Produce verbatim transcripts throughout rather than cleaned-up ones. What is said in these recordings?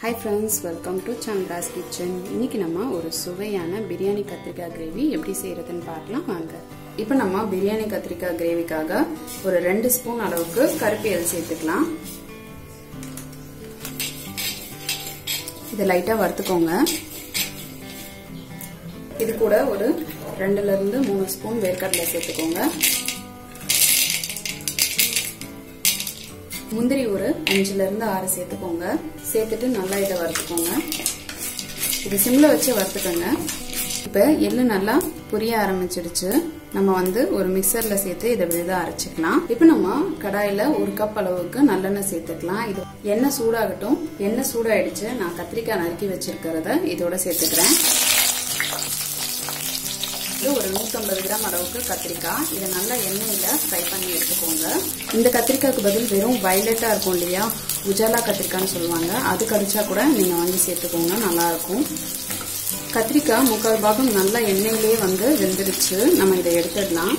Hi friends, welcome to Chandra's Kitchen. இன்னைக்கு நம்ம ஒரு சுவையான பிரியாணி கத்திரிக்காய் கிரேவி எப்படி செய்யறதுன்னு பார்க்கலாம் வாங்க. இப்போ நம்ம பிரியாணி கத்திரிக்காய் கிரேவிக்காக ஒரு ரெண்டு ஸ்பூன் அளவுக்கு கருப்பு எள் சேர்த்துக்கலாம். இதை லைட்டா வறுத்துக்கோங்க. இது கூட ஒரு ரெண்டுல இருந்து மூணு ஸ்பூன் வேர்க்கடலை சேர்த்துக்கோங்க. முந்திரி ஒரு அஞ்சுல இருந்து ஆறு சேர்த்துக்கோங்க. சேர்த்துட்டு நல்லா இதை வறுத்துக்கோங்க. இது சிம்ல வச்சு வறுத்துக்கோங்க. இப்ப எள்ளு நல்லா புரிய ஆரம்பிச்சிடுச்சு. நம்ம வந்து ஒரு மிக்சர்ல சேர்த்து இதை விழுத அரைச்சிக்கலாம். இப்ப நம்ம கடாயில ஒரு கப் அளவுக்கு நல்லெண்ணெய் சேர்த்துக்கலாம். இது எண்ணெய் சூடாகட்டும். எண்ணெய் சூடாயிடுச்சு. நான் கத்திரிக்காய் நறுக்கி வச்சிருக்கிறத இதோட சேர்த்துக்கிறேன். ஒரு நூத்தி ஐம்பது கிராம் அளவுக்கு கத்திரிக்காய். இதை நல்லா எண்ணெயில ஃப்ரை பண்ணி எடுத்துக்கோங்க. இந்த கத்திரிக்காய்க்கு பதில் வெறும் வயலட்டா இருக்கும் இல்லையா, உஜாலா கத்திரிக்காய்னு சொல்லுவாங்க, அது கடிச்சா கூட நீங்க வாங்கி சேர்த்துக்கோங்க, நல்லா இருக்கும். கத்திரிக்காய் முக்கால் பாகம் நல்லா எண்ணெயிலேயே வந்து வெந்துடுச்சு. நம்ம இதை எடுத்துடலாம்.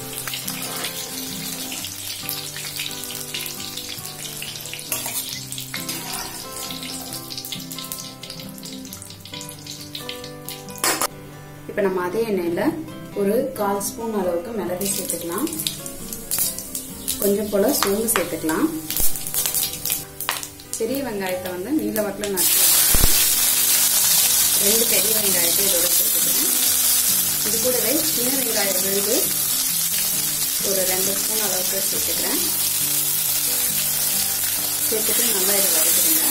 இப்ப நம்ம அதே எண்ணெயில ஒரு கால் ஸ்பூன் அளவுக்கு மிளகு சேர்த்துக்கலாம். கொஞ்சம் போல சோம்பு சேர்த்துக்கலாம். பெரிய வெங்காயத்தை வந்து நீல வாக்கில் நட்டு ரெண்டு பெரிய வெங்காயத்தை இதோட சேர்த்துக்கிறேன். இது கூடவே சின்ன வெங்காயம் விழுது ஒரு ரெண்டு ஸ்பூன் அளவுக்கு சேர்த்துக்கிறேன். சேர்த்துட்டு நல்லா இதை வதக்கிடுங்க.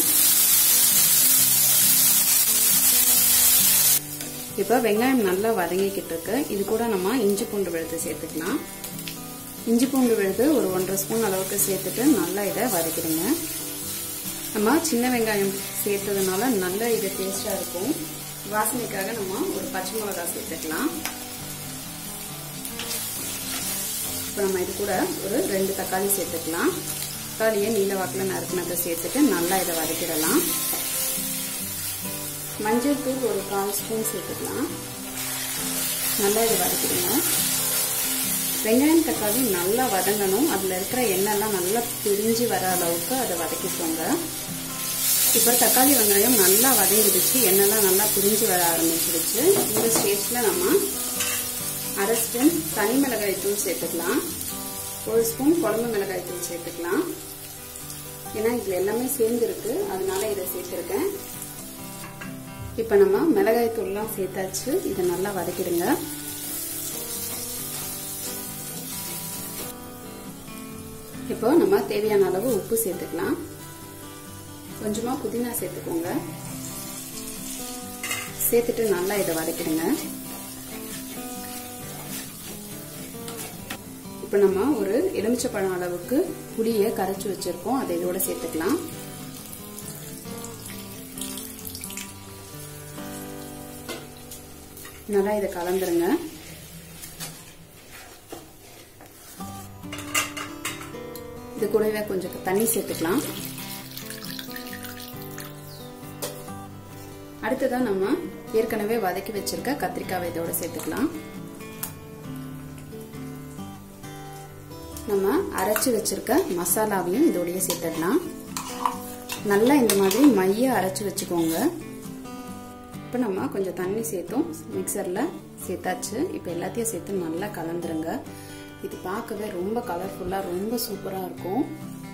இப்ப வெங்காயம் நல்லா வதங்கிக்கிட்டு இருக்கு. இது கூட நம்ம இஞ்சி பூண்டு விழுது சேர்த்துக்கலாம். இஞ்சி பூண்டு விழுது ஒரு ஒன்றரை ஸ்பூன் அளவுக்கு சேர்த்துட்டு நல்லா இதை வதக்கிடுங்க. நம்ம சின்ன வெங்காயம் சேர்த்ததுனால நல்ல இது டேஸ்டா இருக்கும். வாசனைக்காக நம்ம ஒரு பச்சை மிளகாய் சேர்த்துக்கலாம். இப்ப நம்ம இது கூட ஒரு ரெண்டு தக்காளி சேர்த்துக்கலாம். தக்காளியை நீல வாக்கில் நறுக்கினதை சேர்த்துட்டு நல்லா இதை வதக்கிடலாம். மஞ்சள் தூள் ஒரு கால் ஸ்பூன் சேர்த்துக்கலாம். நல்லா இதை வதக்கிடுங்க. வெங்காயம் தக்காளி நல்லா வதங்கணும். அதுல இருக்கிற எண்ணெய்லாம் நல்லா பிரிஞ்சு வர அளவுக்கு அதை வதக்கிக்கோங்க. இப்ப தக்காளி வெங்காயம் நல்லா வதங்கிடுச்சு. எண்ணெய்லாம் நல்லா பிரிஞ்சு வர ஆரம்பிச்சிடுச்சு. இந்த ஸ்டேஜ்ல நம்ம அரை ஸ்பூன் தனி மிளகாய் தூள் சேர்த்துக்கலாம். ஒரு ஸ்பூன் குழம்பு மிளகாய் தூள் சேர்த்துக்கலாம். ஏன்னா இதுல எல்லாமே சேர்ந்து இருக்கு, அதனால இதை சேர்த்திருக்கேன். இப்ப நம்ம மிளகாய் தூள்லாம் சேர்த்தாச்சு. இதை நல்லா வதக்கிடுங்க. இப்போ நம்ம தேவையான அளவு உப்பு சேர்த்துக்கலாம். கொஞ்சமா புதினா சேர்த்துக்கோங்க. சேர்த்துட்டு நல்லா இதை வதக்கிடுங்க. இப்ப நம்ம ஒரு எலுமிச்சப்பழம் அளவுக்கு புளியை கரைச்சு வச்சிருக்கோம். அதை இதோட சேர்த்துக்கலாம். நல்லா இதை கலந்துருங்க. இது கூடவே கொஞ்சம் தண்ணி சேர்த்துக்கலாம். அடுத்ததான் நம்ம ஏற்கனவே வதக்கி வச்சிருக்க கத்திரிக்காய் இதோட சேர்த்துக்கலாம். நம்ம அரைச்சு வச்சிருக்க மசாலாவையும் இதோடய சேர்த்துடலாம். நல்லா இந்த மாதிரி மைய அரைச்சு வச்சுக்கோங்க. இப்போ நம்ம கொஞ்சம் தண்ணி சேர்த்தோம், மிக்சர்ல சேர்த்தாச்சு. இப்போ எல்லாத்தையும் சேர்த்து நல்லா கலந்துருங்க. இது பார்க்கவே ரொம்ப கலர்ஃபுல்லா ரொம்ப சூப்பரா இருக்கும்.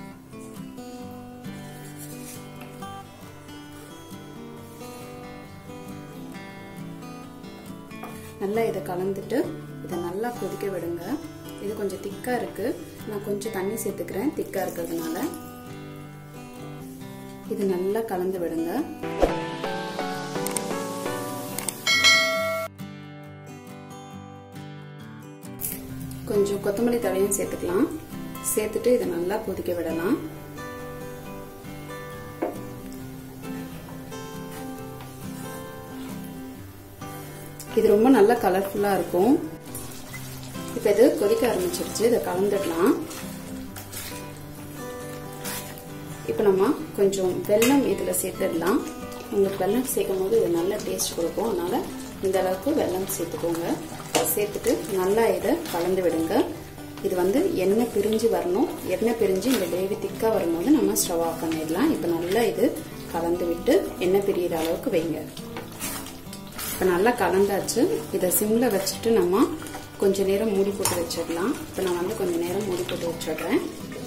நல்லா இதை கலந்துட்டு இதை நல்லா கொதிக்க விடுங்க. இது கொஞ்சம் திக்கா இருக்கு. நான் கொஞ்சம் தண்ணி சேர்த்துக்கிறேன் திக்கா இருக்கிறதுனால. இது நல்லா கலந்து விடுங்க. கொஞ்சம் கொத்தமல்லி தழையும் சேர்த்துக்கலாம். சேர்த்துட்டு இதை நல்லா கொதிக்க விடலாம். இது ரொம்ப நல்லா கலர்ஃபுல்லா இருக்கும். இப்ப இது கொதிக்க ஆரம்பிச்சிருச்சு. இதை கலந்துடலாம். இப்ப நம்ம கொஞ்சம் வெல்லம் இதுல சேர்த்துடலாம். உங்களுக்கு வெல்லம் சேர்க்கும் போது இது நல்ல டேஸ்ட் கொடுக்கும். அதனால இந்த அளவுக்கு வெல்லம் சேர்த்துக்கோங்க. சேர்த்துட்டு நல்லா இதை கலந்து விடுங்க. இது வந்து எண்ணெய் பிரிஞ்சு வரணும். எண்ணெய் பிரிஞ்சு இந்த கிரேவி திக்கா வரும்போது நம்ம ஸ்டவ் ஆஃப் பண்ணிடலாம். இப்போ நல்லா இது கலந்து விட்டு எண்ணெய் பிரியிற அளவுக்கு வைங்க. இப்போ நல்லா கலந்தாச்சு. இதை சிம்ல வச்சுட்டு நம்ம கொஞ்ச நேரம் மூடி போட்டு வச்சிடலாம். இப்போ நான் வந்து கொஞ்ச நேரம் மூடி போட்டு வச்சிடுறேன்.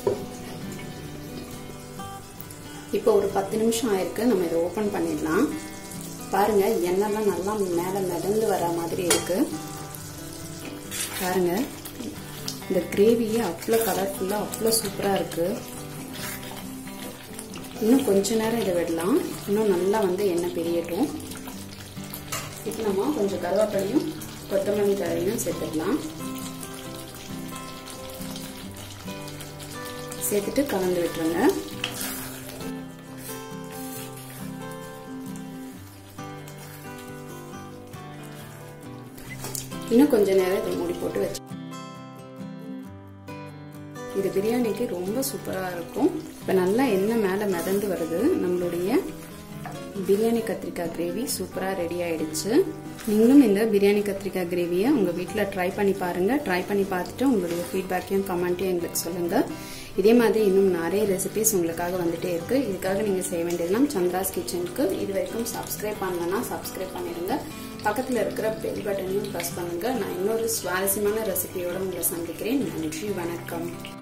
இப்போ ஒரு பத்து நிமிஷம் ஆயிருக்கு. நம்ம இதை ஓபன் பண்ணிடலாம். பாருங்க, எண்ணெய்லாம் நல்லா மேல மிதந்து வர மாதிரி இருக்கு. பாருங்க, இந்த கிரேவியே அவ்வளோ கலர்ஃபுல்லா அவ்வளோ சூப்பரா இருக்கு. இன்னும் கொஞ்ச நேரம் இதை விடலாம். இன்னும் நல்லா வந்து எண்ணெய் பிரியட்டும். இப்போ நம்ம கொஞ்சம் கருவேப்பிலையும் கொத்தமல்லி தழையும் சேர்த்துக்கலாம். சேர்த்துட்டு கலந்து விட்டுருங்க. இன்னும் கொஞ்ச நேரம் இதை மூடி போட்டு வச்சு இது பிரியாணிக்கு ரொம்ப சூப்பரா இருக்கும். இப்ப நல்லா எண்ணெய் மேல மிதந்து வருது. நம்மளுடைய பிரியாணி கத்திரிக்காய் கிரேவி சூப்பரா ரெடி ஆயிடுச்சு. நீங்களும் இந்த பிரியாணி கத்திரிக்காய் கிரேவியை உங்க வீட்டுல ட்ரை பண்ணி பாருங்க. ட்ரை பண்ணி பார்த்துட்டு உங்களுடைய ஃபீட்பேக்கையும் கமெண்ட்டையும் எங்களுக்கு சொல்லுங்க. இதே மாதிரி இன்னும் நிறைய ரெசிபிஸ் உங்களுக்காக வந்துட்டே இருக்கு. இதுக்காக நீங்க செய்ய வேண்டியதெல்லாம் சந்திராஸ் கிச்சனுக்கு இது வரைக்கும் சப்ஸ்கிரைப் பண்ணலன்னா சப்ஸ்கிரைப் பண்ணிடுங்க. பக்கத்துல இருக்கிற பெல் பட்டனையும் பிரஸ் பண்ணுங்க. நான் இன்னொரு சுவாரஸ்யமான ரெசிபியோட உங்களை சந்திக்கிறேன். நன்றி, வணக்கம்.